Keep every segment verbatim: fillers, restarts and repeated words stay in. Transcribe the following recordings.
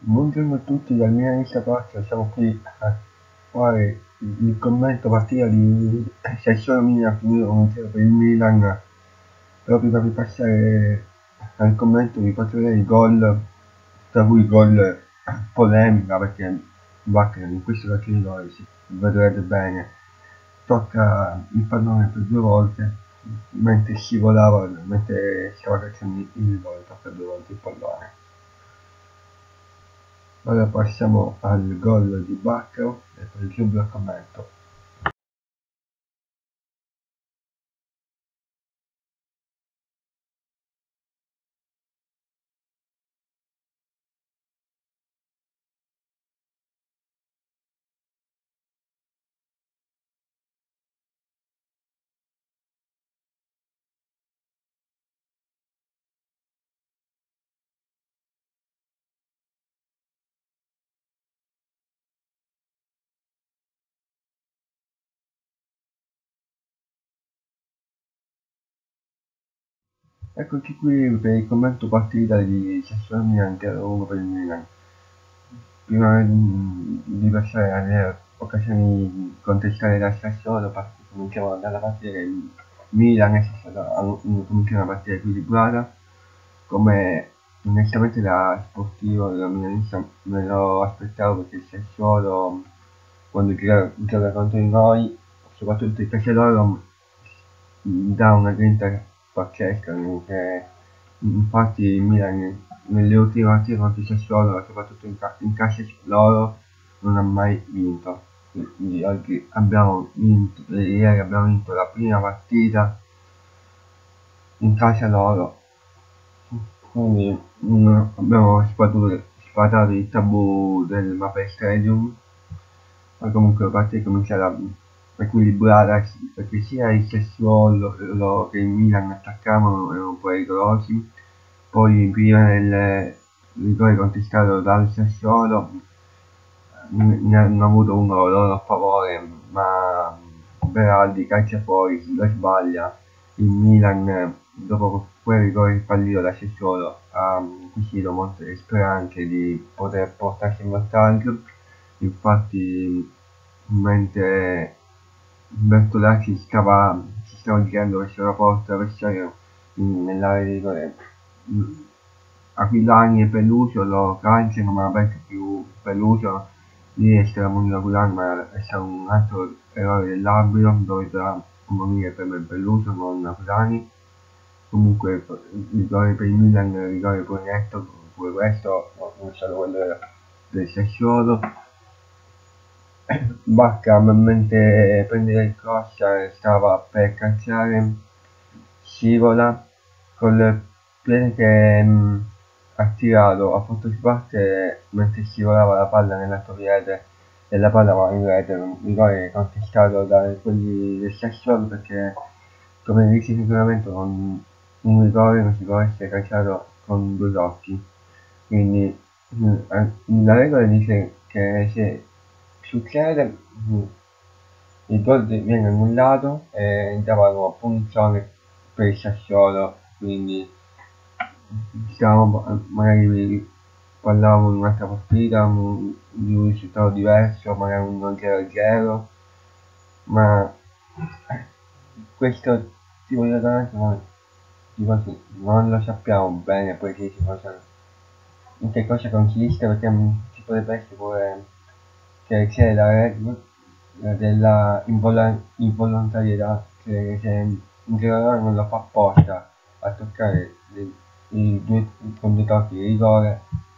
Buongiorno a tutti dal Milanista Calcio, siamo qui a fare il commento partita di Sassuolo Milan, finito uno a zero per il Milan. Però prima di passare al commento vi faccio vedere i gol, tra cui gol polemica, perché Wacker in questo calcio di gol, si vedrete bene, tocca il pallone per due volte mentre scivolava, mentre stava calciando il gol, tocca due volte il pallone. Ora passiamo al gol di Baccaro e poi subito al commento. Eccoci qui per il commento partita di Sassuolo Milan zero a uno per il Milan. Prima di passare alle occasioni di contestare da Sassuolo, cominciamo dalla partita che il Milan e Sassuolo hanno cominciato una partita equilibrata. Come onestamente da sportivo, da milanista, me lo aspettavo, perché il Sassuolo quando gioca, gioca contro di noi, soprattutto il calcio loro, dà una grinta pazzesca, che infatti il Milan nelle ultime partite contro il Sassuolo, soprattutto in, ca- in casa loro, non ha mai vinto. Quindi oggi abbiamo vinto, ieri abbiamo vinto la prima partita in casa loro, quindi mm, abbiamo sfatato, sfatato il tabù del Mapei Stadium, ma comunque la partita è cominciata equilibrata, perché sia il Sassuolo che il Milan attaccavano, erano un po' rigorosi. Poi prima del rigore contestato dal Sassuolo ne hanno avuto uno loro a favore, ma Beraldi calcia fuori, lo sbaglia. Il Milan, dopo quel rigore fallito da Sassuolo, ha acquisito molte speranze di poter portarsi in vantaggio. Infatti, mentre Bertolacci stava, si stava girando verso la porta avversaria nell'area di rigore, Aquilani e Peluso lo calciano, ma penso più Peluso riesce a miracolare, ma è stato un altro errore dell'arbitro, doveva morire per me Peluso, non Aquilani. Comunque il rigore per il Milan, il rigore poi netto, pure questo, non è stato quello del Sassuolo. Bacca, mentre prendere il cross, stava per calciare, scivola col piede che mh, ha tirato, ha fatto sbattere mentre scivolava la palla nell'altro piede e la palla va in rete. Un rigore contestato da quelli del Sassuolo, perché come dice sicuramente un, un rigore non si può essere calciato con due occhi. Quindi mh, la regola dice che se succede, mh, il gol viene annullato e davano punizione per il Sassuolo. Quindi diciamo, magari parlavamo di un'altra partita, un- di un risultato diverso, magari un uno zero a zero, ma questo tipo di ragionamento non, tipo, non lo sappiamo bene preciso cosa, in che cosa consiste, perché mm, ci potrebbe essere pure che c'è la regola della invola- involontarietà, che se un giocatore non lo fa apposta a toccare i, i due con due tocchi di rigore,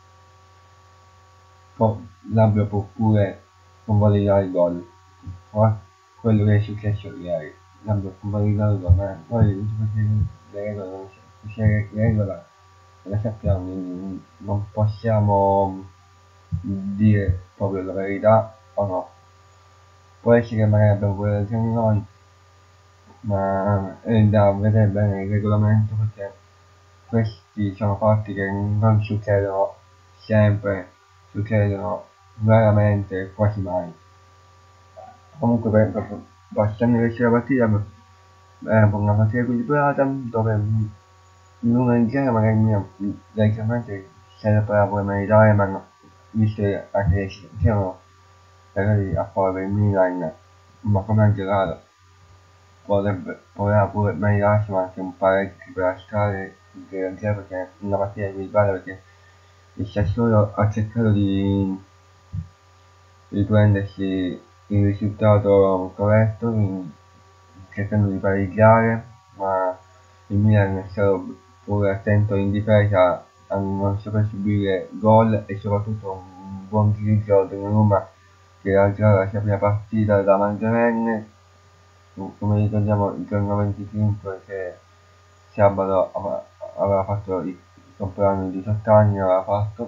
può, l'arbitro può pure convalidare il gol. Ma quello che è successo ieri, l'arbitro può convalidare il gol, ma noi le regole non si- se le regole le sappiamo, quindi non possiamo dire proprio la verità o no. Può essere che magari abbiamo pure ragione noi, ma è da vedere bene il regolamento, perché questi sono fatti che non succedono sempre, succedono raramente, quasi mai. Comunque per, per, passando verso la partita, era una partita equilibrata dove l'uno in genere magari mio leggermente se la poteva pure meritare, ma no, visto che anche se siamo magari a favore del Milan, ma come ha giocato potrebbe, poteva pure meritarsi anche un pareggio per lasciare il zero a zero, perché è una partita equilibrata, perché il Sassuolo ha cercato di riprendersi il risultato corretto in- cercando di pareggiare, ma il Milan è stato pure attento in difesa a non saper subire gol e soprattutto un buon utilizzo di Donnarumma, che ha giocato la sua prima partita da maggiorenne. Come ricordiamo il giorno venticinque, che sabato aveva aveva fatto il compleanno di diciotto anni, aveva fatto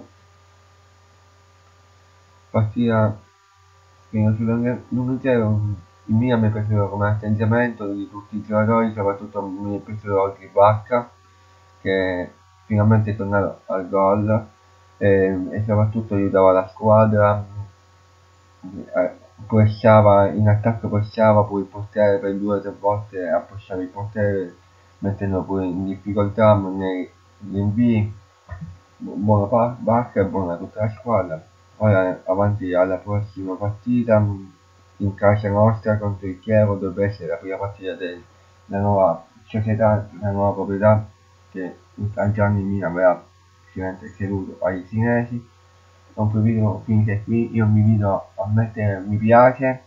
partita fino sull'uno zero. Il Milan mi è piaciuto come atteggiamento di tutti i giocatori, soprattutto mi è piaciuto oggi Bacca, che finalmente è tornato al gol, e, e soprattutto aiutava la squadra, eh, pushava in attacco, pushava pure il portiere per due o tre volte, a pushare il portiere mettendo pure in difficoltà nei rinvii. Buona pa- Bacca e buona tutta la squadra. Ora avanti alla prossima partita in casa nostra contro il Chievo, dovrebbe essere la prima partita della nuova società, la nuova proprietà che in tanti anni Milan aveva sicuramente ceduto ai cinesi. Comunque il video finisce qui, io vi invito a mettere mi piace,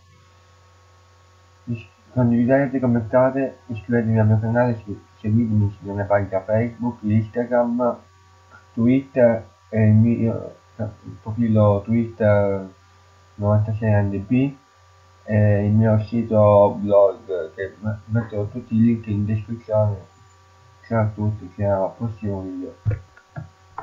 condividete, commentate, iscrivetevi al mio canale, seguitemi sulla mia pagina Facebook, Instagram, Twitter e il mio il profilo Twitter novantasei N D B e il mio sito blog, che metto tutti i link in descrizione. Ciao a tutti, ci vediamo al prossimo video.